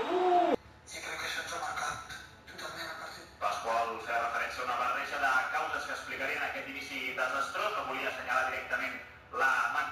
Sí, crec que això ens ha marcat totalment el partit. Pasqual feia referència a una barreja de causes que explicarien aquest inici desastrós, no volia assenyalar directament la